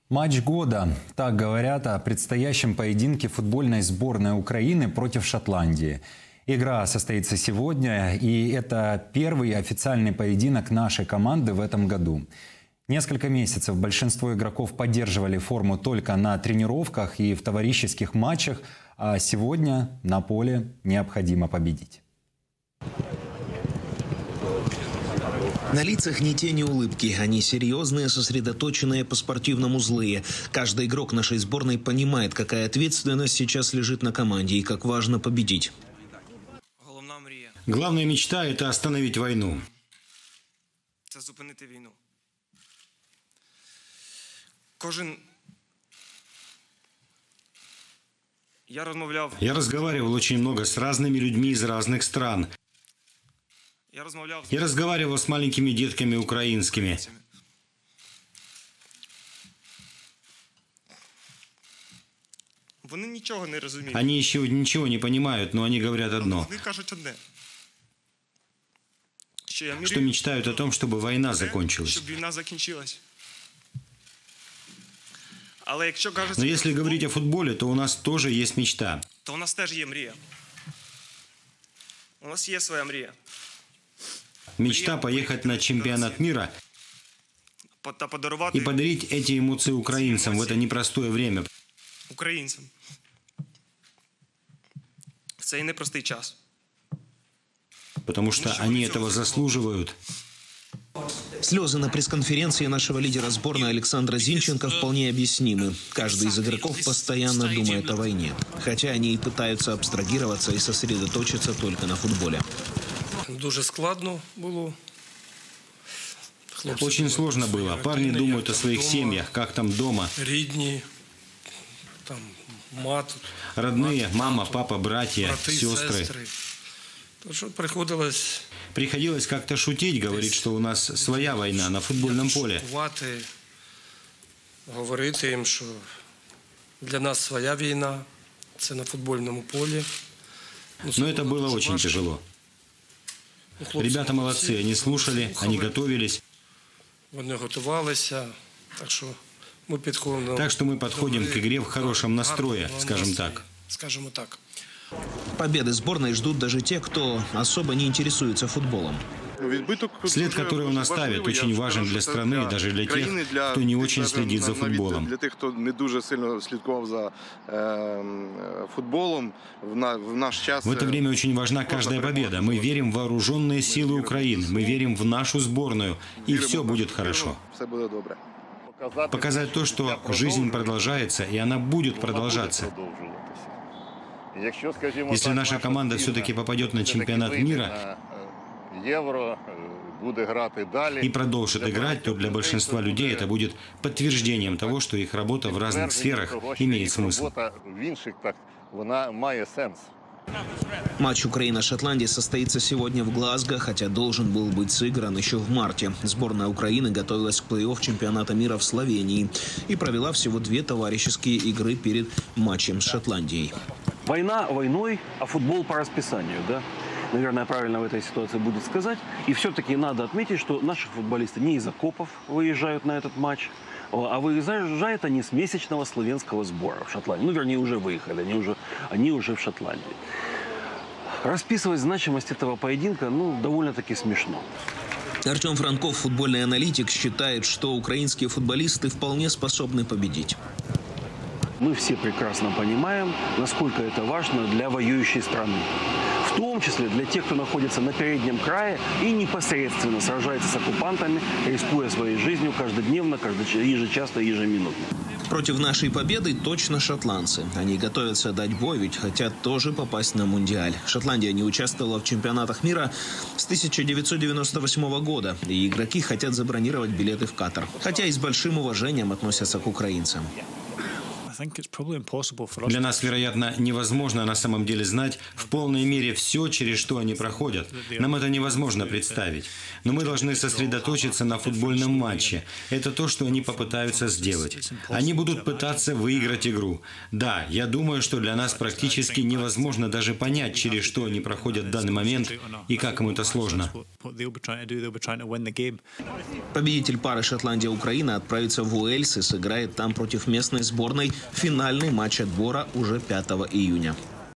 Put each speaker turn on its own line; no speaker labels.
Матч года. Так говорят о предстоящем поединке футбольной сборной Украины против Шотландии. Игра состоится сегодня, и это первый официальный поединок нашей команды в этом году. Несколько месяцев большинство игроков поддерживали форму только на тренировках и в товарищеских матчах, а сегодня на поле необходимо победить.
На лицах ни тени улыбки. Они серьезные, сосредоточенные, по-спортивному злые. Каждый игрок нашей сборной понимает, какая ответственность сейчас лежит на команде и как важно победить.
Главная мечта – это остановить войну. Я разговаривал очень много с разными людьми из разных стран. Я разговаривал с маленькими детками украинскими. Они еще ничего не понимают, но они говорят одно. Что мечтают о том, чтобы война закончилась. Но если говорить о футболе, то у нас тоже есть мечта. Мечта поехать на чемпионат мира и подарить эти эмоции украинцам в это непростое время. Потому что они этого заслуживают.
Слезы на пресс-конференции нашего лидера сборной Александра Зинченко вполне объяснимы. Каждый из игроков постоянно думает о войне. Хотя они и пытаются абстрагироваться и сосредоточиться только на футболе.
Очень сложно было. Парни думают о своих семьях, как там дома. Родные, мама, папа, братья, сестры. Приходилось как-то шутить, говорить, что у нас своя война на футбольном поле.
Говорить им, что для нас своя война, это на футбольном поле.
Но это было очень тяжело. Ребята молодцы, они слушали, они готовились. Так что мы подходим к игре в хорошем настрое, скажем так.
Победы сборной ждут даже те, кто особо не интересуется футболом.
След, который он оставит, очень важен для страны, даже для тех, кто не очень следит за футболом.
Для тех, кто не дуже сильно слідкував за футболом, в наш час...
В это время очень важна каждая победа. Мы верим в вооруженные силы Украины, мы верим в нашу сборную, и все будет хорошо. Показать то, что жизнь продолжается, и она будет продолжаться. Если наша команда все-таки попадет на чемпионат мира и продолжит играть, то для большинства людей это будет подтверждением того, что их работа в разных сферах имеет смысл.
Матч Украина-Шотландия состоится сегодня в Глазго, хотя должен был быть сыгран еще в марте. Сборная Украины готовилась к плей-офф чемпионата мира в Словении и провела всего 2 товарищеские игры перед матчем с Шотландией.
Война войной, а футбол по расписанию, да? Наверное, правильно в этой ситуации будет сказать. И все-таки надо отметить, что наши футболисты не из окопов выезжают на этот матч, а выезжают они с месячного словенского сбора в Шотландии. Ну, вернее, уже выехали, они уже в Шотландии. Расписывать значимость этого поединка, довольно-таки смешно.
Артем Франков, футбольный аналитик, считает, что украинские футболисты вполне способны победить.
Мы все прекрасно понимаем, насколько это важно для воюющей страны. В том числе для тех, кто находится на переднем крае и непосредственно сражается с оккупантами, рискуя своей жизнью каждодневно, ежечасно и ежеминутно.
Против нашей победы точно шотландцы. Они готовятся дать бой, ведь хотят тоже попасть на Мундиаль. Шотландия не участвовала в чемпионатах мира с 1998 года, и игроки хотят забронировать билеты в Катар. Хотя и с большим уважением относятся к украинцам.
Для нас, вероятно, невозможно на самом деле знать в полной мере все, через что они проходят. Нам это невозможно представить. Но мы должны сосредоточиться на футбольном матче. Это то, что они попытаются сделать. Они будут пытаться выиграть игру. Да, я думаю, что для нас практически невозможно даже понять, через что они проходят в данный момент и как им это сложно.
Победитель пары Шотландия-Украина отправится в Уэльс и сыграет там против местной сборной финальный матч отбора уже 5 июня.